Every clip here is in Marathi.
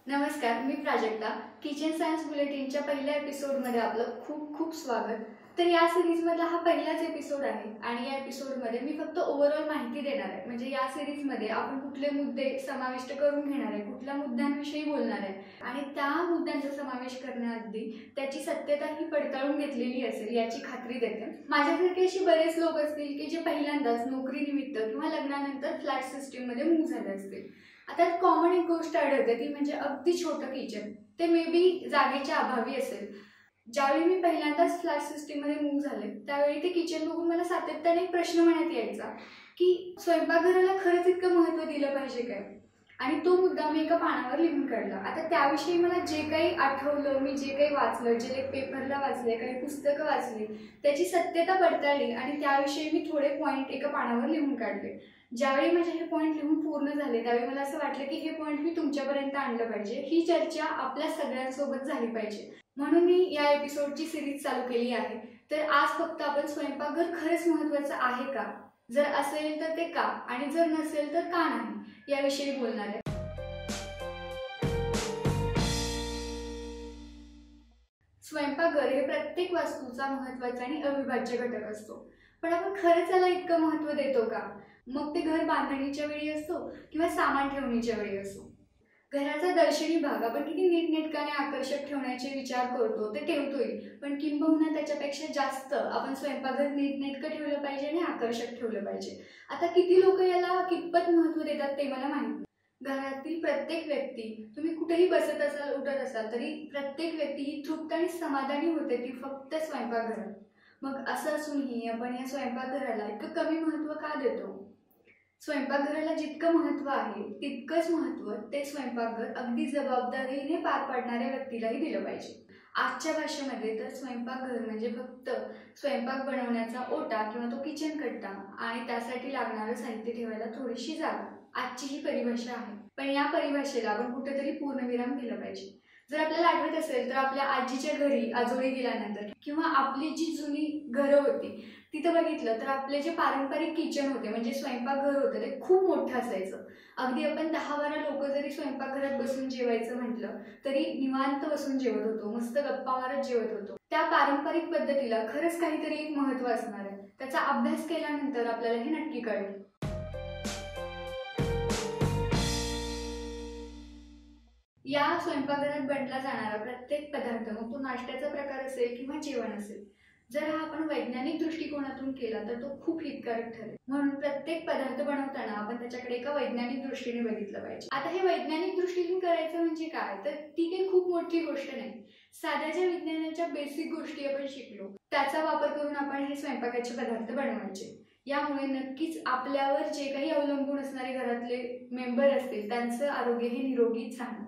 नमस्कार, मी प्राजक्ता. किचन सायन्स बुलेटिनच्या पहिल्या एपिसोडमध्ये आपलं खूप खूप स्वागत. तर या सिरीजमधला हा पहिलाच एपिसोड आहे आणि या एपिसोडमध्ये मी फक्त ओव्हरऑल माहिती देणार आहे. म्हणजे या सिरीजमध्ये आपण कुठले मुद्दे समाविष्ट करून घेणार आहे, कुठल्या मुद्द्यांविषयी बोलणार आहे आणि त्या मुद्द्यांचा समावेश करण्याआधी त्याची सत्यता ही पडताळून घेतलेली असेल याची खात्री देते. माझ्यासारखे अशी बरेच लोक असतील की जे पहिल्यांदाच नोकरीनिमित्त किंवा लग्नानंतर फ्लॅट सिस्टीममध्ये मूव्ह झाले असतील. आता कॉमन एक गोष्ट आढळते ती म्हणजे अगदी छोटं किचन. ते मे बी जागेच्या अभावी असेल. ज्यावेळी मी पहिल्यांदाच फ्लॅट सिस्टीममध्ये मूव्ह झाले त्यावेळी ते किचन बघून मला सातत्याने एक प्रश्न मनात यायचा की स्वयंपाकघराला खरंच इतकं महत्त्व दिलं पाहिजे काय. आणि तो मुद्दा मी एका पानावर लिहून काढला. आता त्याविषयी मला जे काही आठवलं, मी जे काही वाचलं, जे पेपरला वाचले, काही पुस्तकं वाचली, त्याची सत्यता पडताळली आणि त्याविषयी मी थोडे पॉईंट एका पानावर लिहून काढले. ज्यावेळी माझे हे पॉईंट लिहून पूर्ण झाले त्यावेळी मला असं वाटलं की हे पॉईंट मी तुमच्यापर्यंत आणलं पाहिजे. ही चर्चा आपल्या सगळ्यांसोबत झाली पाहिजे म्हणून मी या एपिसोडची सिरीज चालू केली आहे. तर आज फक्त आपण स्वयंपाकघर खरंच महत्त्वाचं आहे का, जर असेल तर ते का आणि जर नसेल तर का नाही याविषयी बोलणार आहे. स्वयंपाकघर हे प्रत्येक वास्तूचा महत्त्वाचा आणि अविभाज्य घटक असतो. पण आपण खरंच त्याला इतकं महत्त्व देतो का? मग ते घर बांधणीच्या वेळी असतो किंवा सामान ठेवणीच्या वेळी असो. घराचा दर्शनी भाग आपण किती नीटनेटकाने आकर्षक ठेवण्याचे विचार करतो ते ठेवतोय, पण किंबहुना त्याच्यापेक्षा जास्त आपण स्वयंपाकघर नीटनेटकं ठेवलं पाहिजे आणि आकर्षक ठेवलं पाहिजे. आता किती लोक याला कितपत महत्त्व देतात ते मला माहिती. घरातील प्रत्येक व्यक्ती, तुम्ही कुठेही बसत असाल, उठत असाल, तरी प्रत्येक व्यक्ती ही तृप्त आणि समाधानी होते ती फक्त स्वयंपाकघरात. मग असं असूनही आपण या स्वयंपाकघराला इतकं कमी महत्त्व का देतो? स्वयंपाकघराला जितकं महत्त्व आहे तितकंच महत्त्व ते स्वयंपाकघर अगदी जबाबदारीने पार पाडणाऱ्या व्यक्तीलाही दिलं पाहिजे. आजच्या भाषेमध्ये तर स्वयंपाकघर म्हणजे फक्त स्वयंपाक बनवण्याचा ओटा किंवा तो किचन कट्टा आणि त्यासाठी लागणारं साहित्य ठेवायला थोडीशी जागा, आजची ही परिभाषा आहे. पण या परिभाषेला आपण कुठेतरी पूर्णविराम दिला पाहिजे. जर आपल्याला आठवत असेल तर आपल्या आजीच्या घरी आजोळी गेल्यानंतर किंवा आपली जी जुनी घरं होती तिथं बघितलं तर आपले जे पारंपरिक किचन होते म्हणजे स्वयंपाकघर होतं ते खूप मोठं असायचं. अगदी आपण 10-12 लोक जरी स्वयंपाकघरात बसून जेवायचं म्हटलं तरी निवांत बसून जेवत होतो, मस्त गप्पा मारत जेवत होतो. त्या पारंपरिक पद्धतीला खरंच काहीतरी एक महत्त्व असणार आहे. त्याचा अभ्यास केल्यानंतर आपल्याला हे नक्की कळेल. या स्वयंपाकघरात बनला जाणारा प्रत्येक पदार्थ, मग तो नाश्त्याचा प्रकार असेल किंवा जेवण असेल, जर हा आपण वैज्ञानिक दृष्टिकोनातून केला तर तो खूप हितकारक ठरेल. म्हणून प्रत्येक पदार्थ बनवताना आपण त्याच्याकडे एका वैज्ञानिक दृष्टीने बघितलं पाहिजे. आता हे वैज्ञानिक दृष्टीने करायचं म्हणजे काय, तर ती काही खूप मोठी गोष्ट नाही. साध्या ज्या विज्ञानाच्या बेसिक गोष्टी आपण शिकलो त्याचा वापर करून आपण हे स्वयंपाकाचे पदार्थ बनवायचे. यामुळे नक्कीच आपल्यावर जे काही अवलंबून असणारे घरातले मेंबर असतील त्यांचं आरोग्य हे निरोगीच राहणार.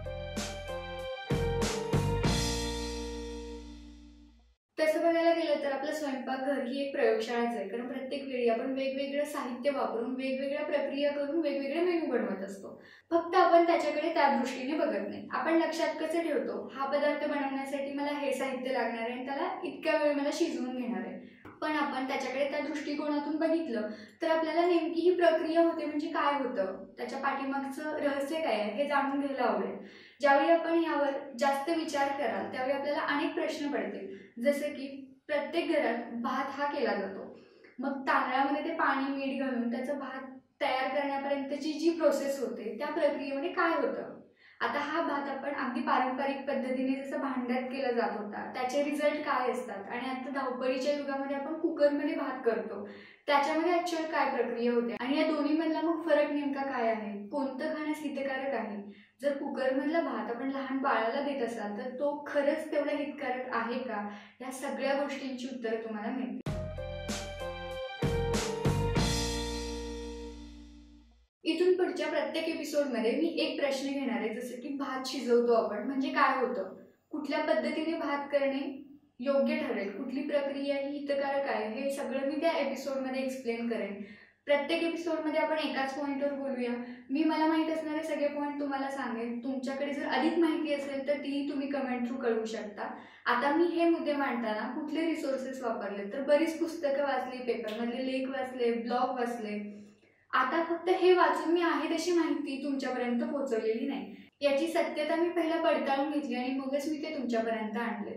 तसं बघायला गेलं तर आपलं स्वयंपाकघर ही एक प्रयोगशाळाच आहे. कारण प्रत्येक वेळी आपण वेगवेगळं साहित्य वापरून वेगवेगळ्या प्रक्रिया करून वेगवेगळे मेनू बनवत असतो. फक्त आपण त्याच्याकडे त्या दृष्टीने बघत नाही. आपण लक्षात कसं ठेवतो, हा पदार्थ बनवण्यासाठी मला हे साहित्य लागणार आहे आणि त्याला इतक्या वेळ मला शिजवून घेणार आहे. पण आपण त्याच्याकडे त्या दृष्टिकोनातून बघितलं तर आपल्याला नेमकी ही प्रक्रिया होते म्हणजे काय होतं, त्याच्या पाठीमागचं रहस्य काय आहे हे जाणून घ्यायला आवडेल. ज्यावेळी आपण यावर जास्त विचार कराल त्यावेळी आपल्याला अनेक प्रश्न पडतील. जसे की प्रत्येक घरात भात हा केला जातो, मग तांदळामध्ये ते पाणी मीठ घालून त्याचा भात तयार करण्यापर्यंतची जी प्रोसेस होते त्या प्रक्रियेमध्ये काय होतं. आता हा भात आपण अगदी पारंपरिक पद्धतीने जसं भांड्यात केला जात होता त्याचे रिझल्ट काय असतात आणि आता धावपळीच्या युगामध्ये आपण कुकरमध्ये भात करतो त्याच्यामध्ये ॲक्च्युअल काय प्रक्रिया होते आणि या दोन्हीमधला मग फरक नेमका काय आहे, कोणतं खाण्यास हितकारक आहे. जर कुकरमधला भात आपण लहान बाळाला देत असाल तर तो खरंच तेवढा हितकारक आहे का, या सगळ्या गोष्टींची उत्तरं तुम्हाला मिळतील. इथून पुढच्या प्रत्येक एपिसोडमध्ये मी एक प्रश्न घेणार आहे. जसं की भात शिजवतो आपण म्हणजे काय होतं, कुठल्या पद्धतीने भात करणे योग्य ठरेल, कुठली प्रक्रिया ही हितकारक आहे, हे सगळं मी त्या एपिसोडमध्ये एक्सप्लेन करेन. प्रत्येक एपिसोडमध्ये आपण एकाच पॉईंटवर बोलूया. मी मला माहीत असणारे सगळे पॉईंट तुम्हाला सांगेन. तुमच्याकडे जर अधिक माहिती असेल तर ती तुम्ही कमेंट थ्रू कळवू शकता. आता मी हे मुद्दे मांडताना कुठले रिसोर्सेस वापरले तर बरीच पुस्तकं वाचली, पेपरमधले लेख वाचले, ब्लॉग वाचले. आता फक्त हे वाचून मी आहे तशी माहिती तुमच्यापर्यंत पोहोचवलेली नाही. याची सत्यता मी पहिला पडताळून घेतली आणि मगच मी ते तुमच्यापर्यंत आणले.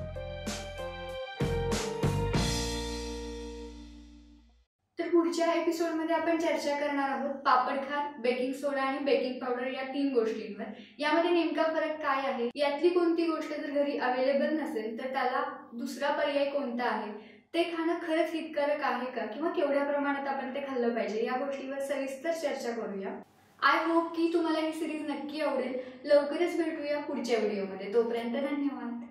तर पुढच्या एपिसोडमध्ये आपण चर्चा करणार आहोत पापड खार, बेकिंग सोडा आणि बेकिंग पावडर या 3 गोष्टींवर. यामध्ये नेमका फरक काय आहे, यातली कोणती गोष्ट जर घरी अवेलेबल नसेल तर त्याला दुसरा पर्याय कोणता आहे, ते खाणं खरंच हितकारक आहे का किंवा केवढ्या प्रमाणात आपण ते खाल्लं पाहिजे, या गोष्टीवर सविस्तर चर्चा करूया. आय होप की तुम्हाला ही सिरीज नक्की आवडेल. लवकरच भेटूया पुढच्या व्हिडिओमध्ये. तोपर्यंत धन्यवाद.